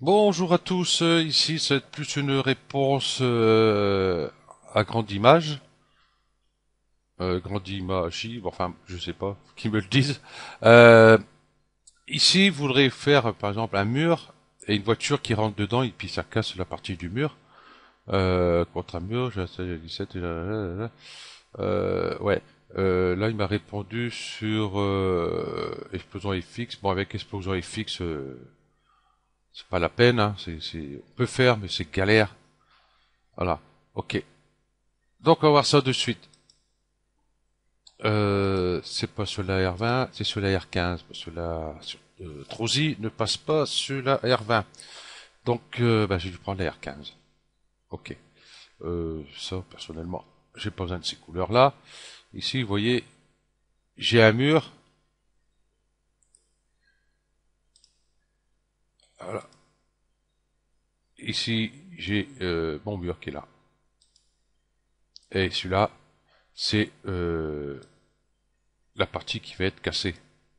Bonjour à tous, ici c'est plus une réponse à grande image, grande image, enfin je sais pas, qui me le disent. Euh, Ici, vous voudrez faire par exemple un mur et une voiture qui rentre dedans et puis ça casse la partie du mur contre un mur. J'ai 17 ouais. Là, il m'a répondu sur Explosion FX. Bon, avec Explosion FX, c'est pas la peine. Hein. On peut faire, mais c'est galère. Voilà. Ok. Donc on va voir ça de suite. C'est pas sur la R20, c'est sur la R15. Parce que Trosi ne passe pas sur la R20. Donc bah, j'ai dû prendre la R15. Ok. Ça, personnellement, j'ai pas besoin de ces couleurs-là. Ici, vous voyez, j'ai un mur. Voilà. Ici, j'ai mon mur qui est là. Et celui-là, c'est la partie qui va être cassée.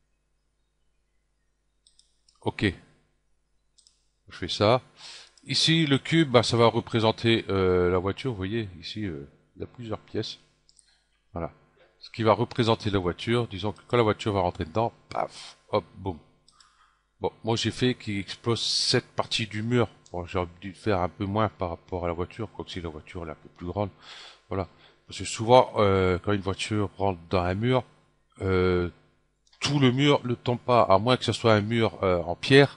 Ok, je fais ça. Ici, le cube, bah, ça va représenter la voiture. Vous voyez, ici, il y a plusieurs pièces. Voilà. Ce qui va représenter la voiture. Disons que quand la voiture va rentrer dedans, paf, hop, boum. Bon, moi j'ai fait qu'il explose cette partie du mur. Bon, j'ai dû faire un peu moins par rapport à la voiture, quoique si la voiture elle est un peu plus grande. Voilà. Parce que souvent, quand une voiture rentre dans un mur, euh, tout le mur ne tombe pas, à moins que ce soit un mur en pierre.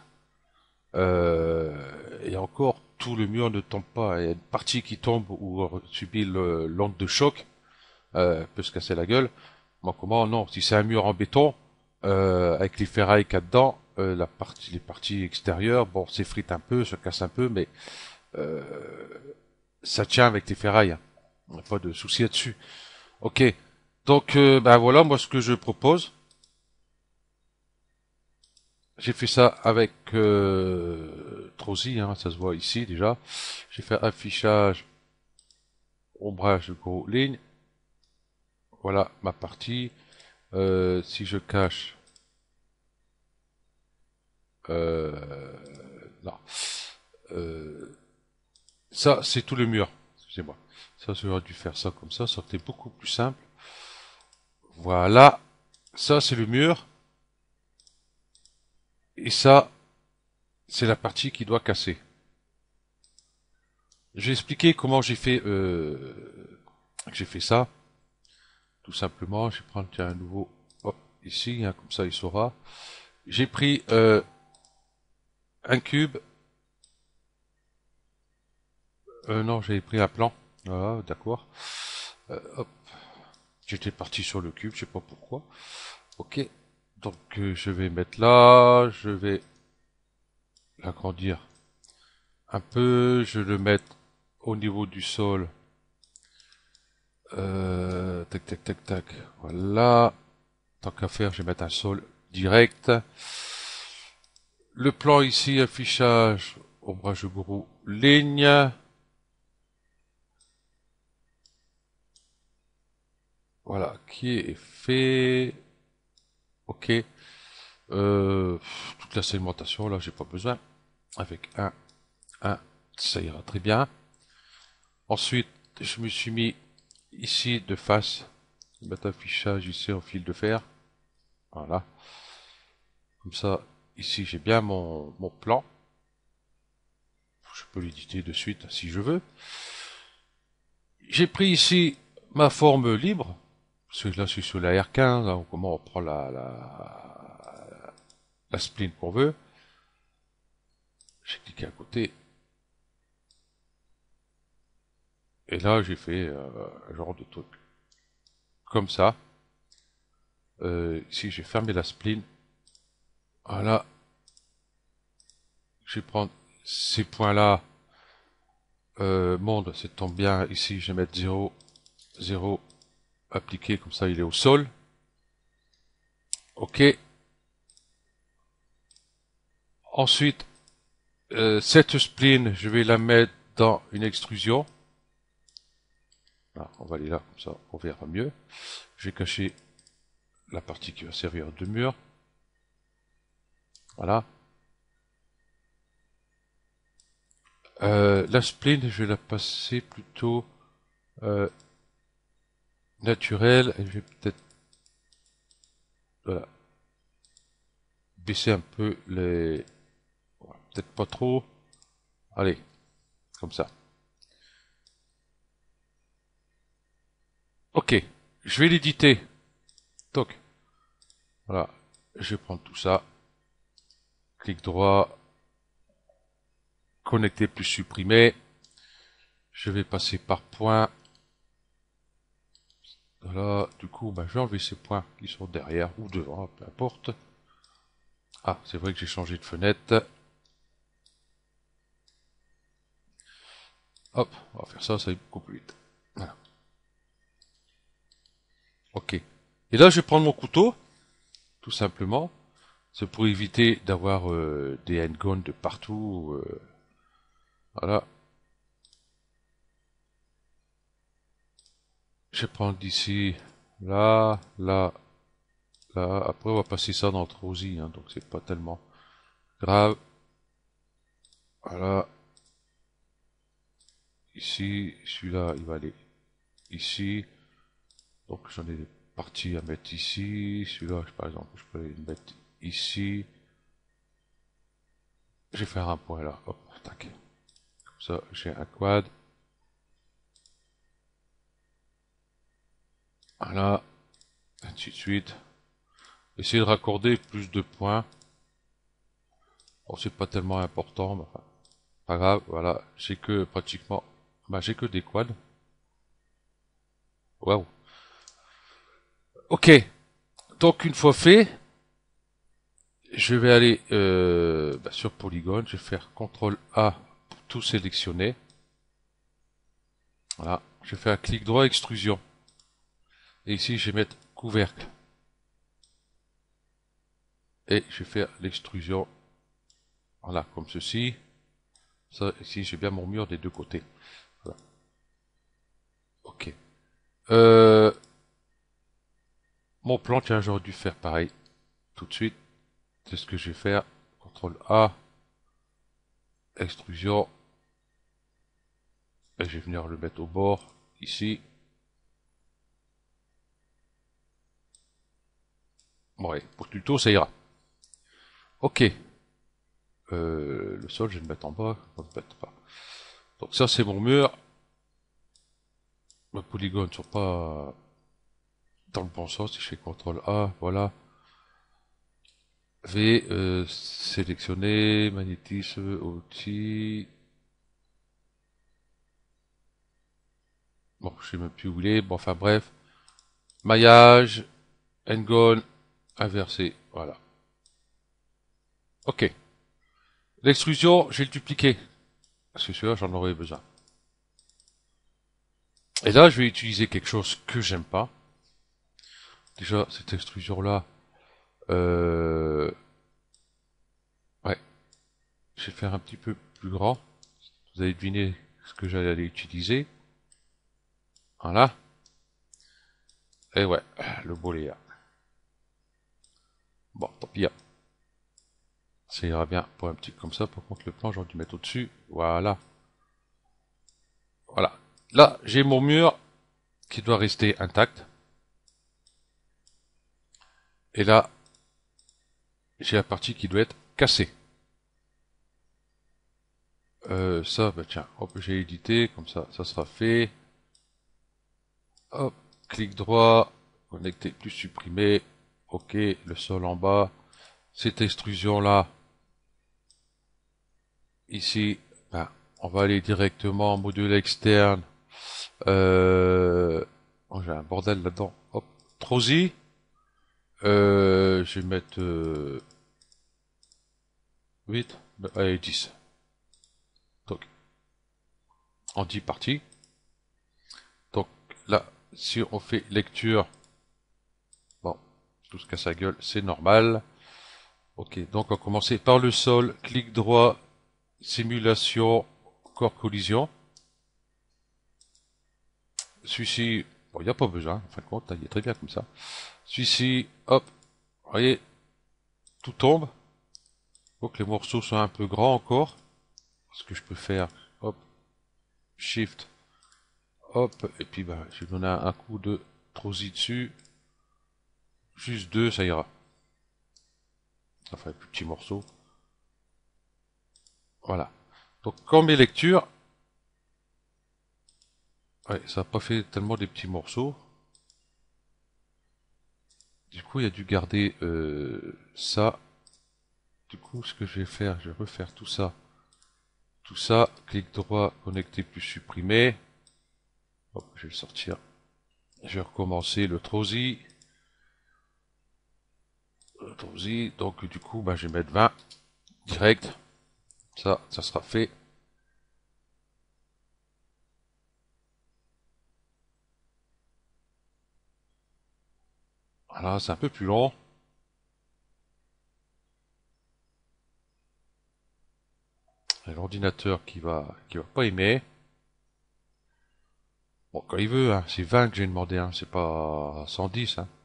Et encore, tout le mur ne tombe pas. Il y a une partie qui tombe ou subit l'onde de choc, peut se casser la gueule. Bon, comment non? Si c'est un mur en béton, avec les ferrailles qu'il y a dedans, les parties extérieures, bon, s'effritent un peu, se cassent un peu, mais euh, ça tient avec les ferrailles. Hein. On n'a pas de souci là-dessus. Ok. Donc, ben voilà, moi ce que je propose. J'ai fait ça avec Trosi, hein, ça se voit ici déjà. J'ai fait affichage, ombrage, gros, ligne. Voilà ma partie. Si je cache, non. Euh, Ça, c'est tout le mur. Excusez-moi. Ça, j'aurais dû faire ça comme ça. Ça aurait été beaucoup plus simple. Voilà. Ça, c'est le mur. Et ça, c'est la partie qui doit casser. J'ai expliqué comment j'ai fait ça. Tout simplement, je vais prendre tiens, un nouveau, hop, ici, hein, comme ça il saura. J'ai pris un cube, non, j'avais pris un plan. Voilà, d'accord. Hop, j'étais parti sur le cube, je sais pas pourquoi. Ok, donc je vais mettre là, je vais l'agrandir un peu, je vais le mettre au niveau du sol. Tac, tac, tac, tac. Voilà. Tant qu'à faire, je vais mettre un sol direct. Le plan ici, affichage, ombrage gourou, ligne. Voilà, qui est fait. Ok. Toute la segmentation, là, j'ai pas besoin. Avec un, ça ira très bien. Ensuite, je me suis mis ici de face. Mettre affichage ici en fil de fer. Voilà. Comme ça, ici, j'ai bien mon plan. Je peux l'éditer de suite si je veux. J'ai pris ici ma forme libre. Parce que là, je suis sur la R15. Hein, comment on prend la spline qu'on veut. J'ai cliqué à côté. Et là, j'ai fait un genre de truc. Comme ça. Ici, j'ai fermé la spline. Voilà. Je vais prendre ces points-là. Monde, ça tombe bien. Ici, je vais mettre 0, 0 appliqué. Comme ça, il est au sol. Ok. Ensuite, cette spline, je vais la mettre dans une extrusion. Ah, on va aller là, comme ça, on verra mieux. Je vais cacher la partie qui va servir de mur. Voilà. La spline, je vais la passer plutôt naturelle. Et je vais peut-être voilà, baisser un peu les... Peut-être pas trop. Allez, comme ça. Ok, je vais l'éditer. Toc. Voilà, je vais prendre tout ça. Clic droit, connecter plus supprimer. Je vais passer par point. Voilà, du coup, bah, je vais enlever ces points qui sont derrière ou devant, peu importe. Ah, c'est vrai que j'ai changé de fenêtre. Hop, on va faire ça, ça va beaucoup plus vite. Voilà. Ok. Et là, je vais prendre mon couteau, tout simplement. C'est pour éviter d'avoir des handguns de partout. Voilà. Je vais prendre d'ici, là, là, là. Après, on va passer ça dans le Trosi, hein, donc c'est pas tellement grave. Voilà. Ici, celui-là, il va aller ici. Donc j'en ai des parties à mettre ici. Celui-là, par exemple, je peux le mettre ici. Je vais faire un point là. Hop, tac. Comme ça, j'ai un quad. Voilà. Ainsi de suite. Essayer de raccorder plus de points. Bon, c'est pas tellement important, mais enfin, pas grave. Voilà. J'ai que pratiquement, bah, j'ai que des quads. Waouh. Ok. Donc une fois fait, je vais aller bah, sur Polygone. Je vais faire CTRL A pour tout sélectionner. Voilà. Je vais faire un clic droit extrusion. Et ici, je vais mettre couvercle. Et je vais faire l'extrusion. Voilà, comme ceci. Ça, ici, j'ai bien mon mur des deux côtés. Voilà. Ok. Euh, Mon plan, tiens, j'aurais dû faire pareil. Tout de suite. C'est ce que je vais faire. CTRL A. Extrusion. Et je vais venir le mettre au bord. Ici. Bon, ouais, pour le tuto, ça ira. Ok. Le sol, je vais le mettre en bas. On va le mettre pas. Donc ça, c'est mon mur. Mes polygones ne sont pas dans le bon sens. Si je fais CTRL A, voilà. V, sélectionner, magnétisme, outils. Bon, je sais même plus où il est. Bon, enfin bref. Maillage, N-gone, inversé. Voilà. Ok. L'extrusion, je vais le dupliquer. Parce que celui-là, j'en aurais besoin. Et là, je vais utiliser quelque chose que j'aime pas. Déjà, cette extrusion-là, euh, ouais, je vais le faire un petit peu plus grand. Vous allez deviner ce que j'allais utiliser. Voilà. Et ouais, le bolet là. Bon, tant pis. Ça ira bien pour un petit comme ça. Par contre, le plan, j'aurais dû mettre au-dessus. Voilà. Voilà. Là, j'ai mon mur qui doit rester intact. Et là, j'ai la partie qui doit être cassée. Ça, bah tiens, hop, j'ai édité, comme ça sera fait. Hop, clic droit, connecter plus supprimer. Ok, le sol en bas. Cette extrusion là, ici, ben, on va aller directement en module externe. Oh, j'ai un bordel là-dedans. Hop, Trosi. Je vais mettre 8, allez 10. Donc, en 10 parties. Donc là, si on fait lecture, bon, tout ce qu'à sa gueule, c'est normal. Ok, donc on va commencer par le sol, clic droit, simulation, corps collision. Celui-ci, bon, il n'y a pas besoin, en fin de compte, il est très bien comme ça. Celui-ci, hop, vous voyez, tout tombe. Faut que les morceaux soient un peu grands encore. Ce que je peux faire, Shift, hop, et puis bah, je vais donner un coup de trosie dessus. Juste deux, ça ira. Enfin, un plus petit morceau. Voilà. Donc, comme mes lectures, ouais, ça n'a pas fait tellement des petits morceaux. Du coup, il a dû garder ça. Du coup, ce que je vais faire, je vais refaire tout ça. Tout ça, clic droit, connecter plus supprimer. Hop, je vais le sortir. Je vais recommencer le trosie. Le trosie. Donc, du coup, bah, je vais mettre 20 direct. Ça sera fait. Voilà, c'est un peu plus long. L'ordinateur qui va pas aimer. Bon, quand il veut, hein, c'est 20 que j'ai demandé, hein, c'est pas 110, hein.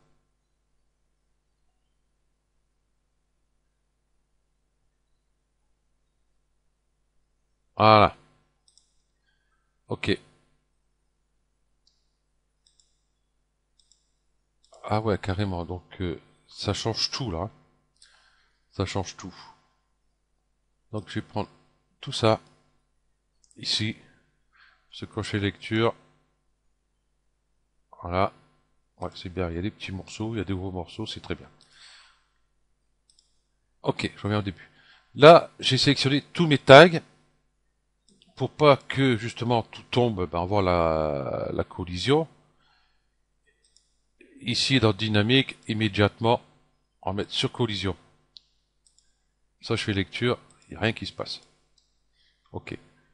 Voilà. Ok. Ah ouais, carrément. Donc, ça change tout, là, hein. Ça change tout. Donc, je vais prendre tout ça, ici, ce cocher lecture. Voilà. Ouais, c'est bien. Il y a des petits morceaux, il y a des gros morceaux, c'est très bien. Ok, je reviens au début. Là, j'ai sélectionné tous mes tags pour pas que justement tout tombe, ben, voir la collision. Ici, dans dynamique, immédiatement, on met sur collision. Ça, je fais lecture, il n'y a rien qui se passe. Ok.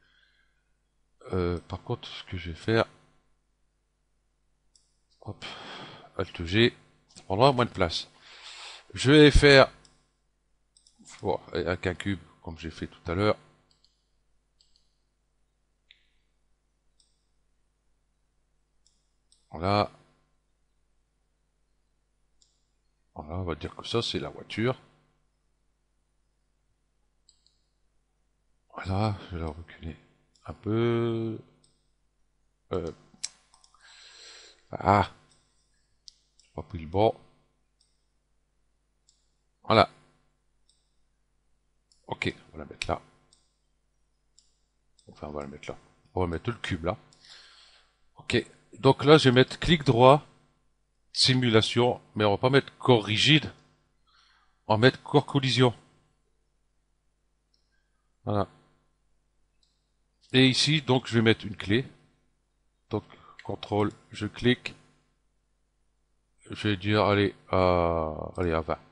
Par contre, ce que je vais faire, hop, Alt G, ça prendra moins de place. Je vais faire, bon, avec un cube, comme j'ai fait tout à l'heure. Voilà. Voilà, on va dire que ça, c'est la voiture. Voilà, je vais la reculer un peu. Euh, ah, j'ai pas pris le bon. Voilà. Ok, on va la mettre là. Enfin, on va la mettre là. On va mettre le cube là. Ok. Donc là, je vais mettre clic droit, simulation, mais on va pas mettre corps rigide. On va mettre corps collision. Voilà. Et ici, donc, je vais mettre une clé. Donc, contrôle, je clique. Je vais dire, allez, à 20.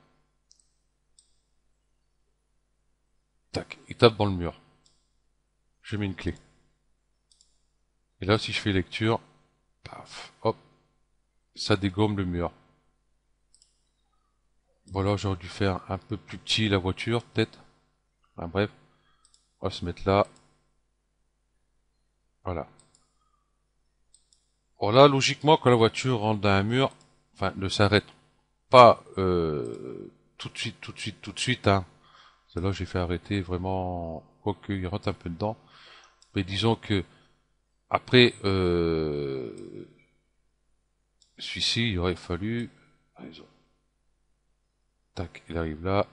Tac, il tape dans le mur. Je mets une clé. Et là, si je fais lecture, paf, hop, ça dégomme le mur. Voilà, j'aurais dû faire un peu plus petit la voiture, peut-être. Enfin, bref, on va se mettre là. Voilà. Voilà, logiquement, quand la voiture rentre dans un mur, enfin, ne s'arrête pas tout de suite, tout de suite, tout de suite, hein. Celle-là, j'ai fait arrêter vraiment, quoique il rentre un peu dedans. Mais disons que après celui-ci, il aurait fallu. Tac, il arrive là.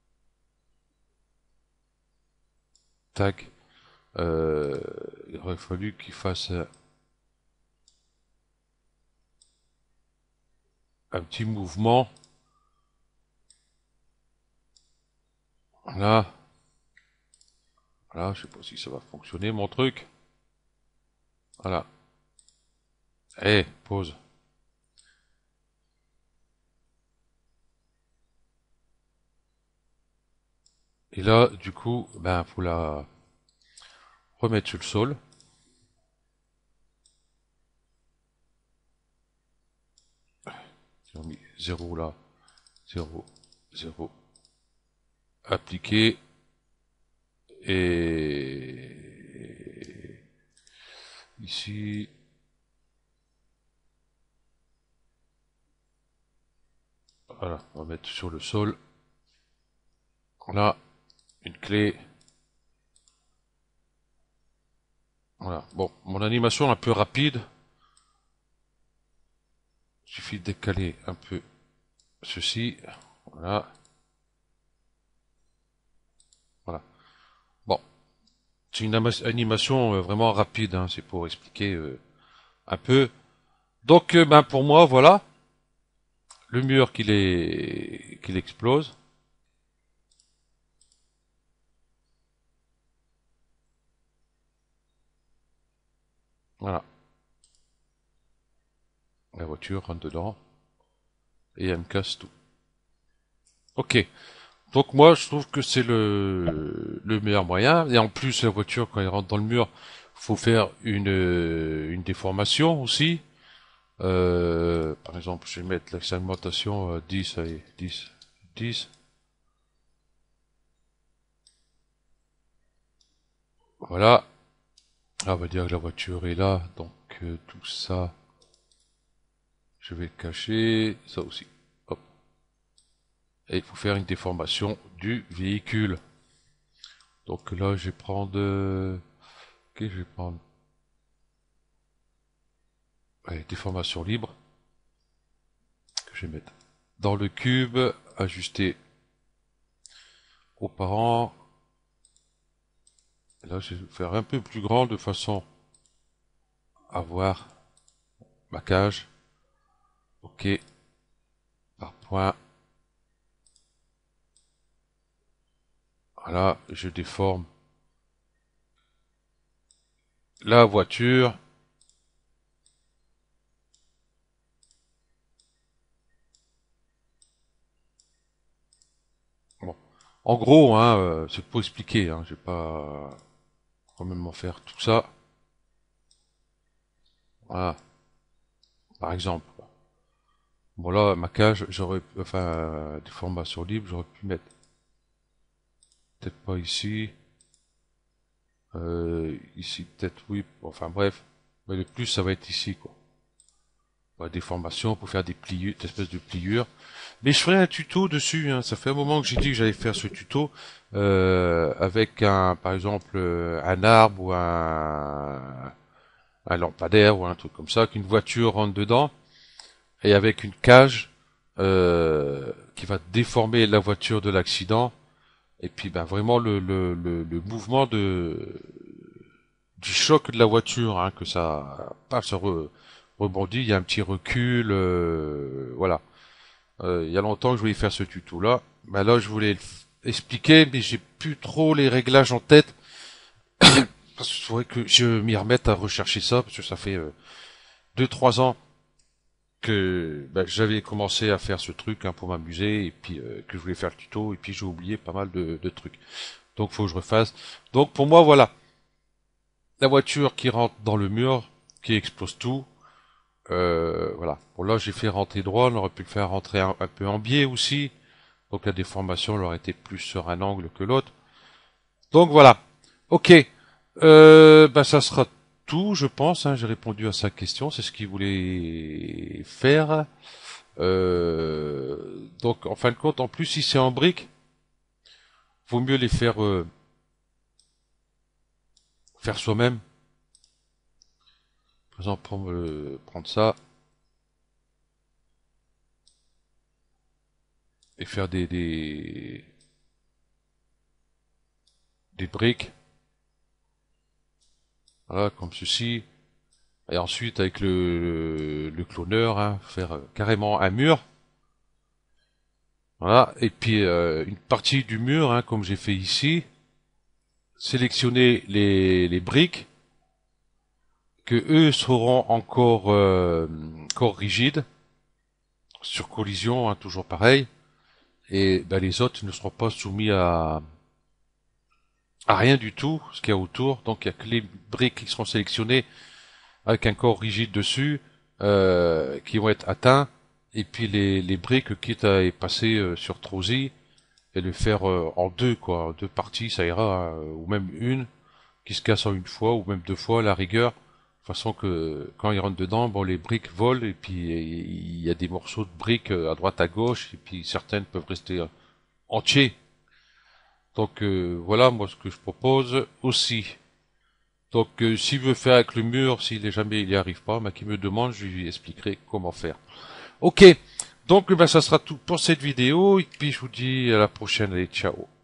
Tac. Il aurait fallu qu'il fasse un petit mouvement. Là. Voilà, je sais pas si ça va fonctionner mon truc. Voilà. Eh, pause. Et là, du coup, ben, faut la remettre sur le sol. J'ai mis 0 là. 0, 0. Appliquer. Et ici, voilà, on va mettre sur le sol. On a une clé. Voilà. Bon, mon animation est un peu rapide. Il suffit de décaler un peu ceci. Voilà. Voilà. Bon, c'est une animation vraiment rapide, hein, c'est pour expliquer un peu. Donc, ben pour moi, voilà, le mur qu'il explose. Voilà, la voiture rentre dedans et elle me casse tout. Ok, donc moi je trouve que c'est le meilleur moyen. Et en plus, la voiture, quand elle rentre dans le mur, faut faire une déformation aussi. Par exemple, je vais mettre la segmentation 10, allez, 10, 10. Voilà. Ah, on va dire que la voiture est là, donc tout ça, je vais le cacher, ça aussi. Hop. Et il faut faire une déformation du véhicule. Donc là, je vais prendre... ok, je vais prendre... allez, déformation libre, que je vais mettre dans le cube, ajuster aux parents. Et là, je vais faire un peu plus grand de façon à voir ma cage. Ok, par point. Voilà, je déforme la voiture. Bon. En gros, hein, c'est pour expliquer, hein, je vais pas quand même en faire tout ça. Voilà, par exemple. Bon là, ma cage, j'aurais, enfin, des formations libres, j'aurais pu mettre, peut-être pas ici, ici peut-être oui, enfin bref, mais le plus ça va être ici quoi. Ouais, des formations pour faire des pliures, des espèces de pliures. Mais je ferai un tuto dessus, hein. Ça fait un moment que j'ai dit que j'allais faire ce tuto avec un, par exemple, un arbre ou un lampadaire ou un truc comme ça, qu'une voiture rentre dedans et avec une cage qui va déformer la voiture de l'accident. Et puis ben vraiment le mouvement du choc de la voiture, hein, que ça pas se rebondit, il y a un petit recul, voilà. Il y a longtemps que je voulais faire ce tuto là. Ben là je voulais expliquer, mais j'ai plus trop les réglages en tête. Parce qu'il faudrait que je m'y remette à rechercher ça, parce que ça fait 2-3 ans que ben, j'avais commencé à faire ce truc, hein, pour m'amuser, et puis que je voulais faire le tuto, et puis j'ai oublié pas mal de trucs. Donc faut que je refasse. Donc pour moi voilà, la voiture qui rentre dans le mur, qui explose tout. Voilà. Bon là j'ai fait rentrer droit, on aurait pu le faire rentrer un peu en biais aussi. Donc la déformation elle aurait été plus sur un angle que l'autre. Donc voilà. Ok. Ben ça sera tout, je pense, hein. J'ai répondu à sa question, c'est ce qu'il voulait faire. Donc en fin de compte, en plus si c'est en briques, vaut mieux les faire soi-même. Par exemple, prendre ça et faire des briques, voilà, comme ceci. Et ensuite, avec le cloneur, hein, faire carrément un mur. Voilà. Et puis, une partie du mur, hein, comme j'ai fait ici. Sélectionner les briques, que eux seront encore rigides, sur collision, hein, toujours pareil. Et ben, les autres ne seront pas soumis à rien du tout, ce qu'il y a autour. Donc, il y a que les briques qui seront sélectionnées avec un corps rigide dessus, qui vont être atteints, et puis les briques, quitte à les passer sur Trosi, et le faire en deux, quoi, en deux parties, ça ira, hein, ou même une, qui se casse en une fois, ou même deux fois, à la rigueur, de façon que quand ils rentrent dedans, bon, les briques volent, et puis il y a des morceaux de briques à droite, à gauche, et puis certaines peuvent rester entiers. Donc voilà, moi, ce que je propose aussi, Donc s'il veut faire avec le mur, s'il est jamais il y arrive pas, qu'il me demande, je lui expliquerai comment faire. Ok, donc ça sera tout pour cette vidéo, et puis je vous dis à la prochaine, allez, ciao.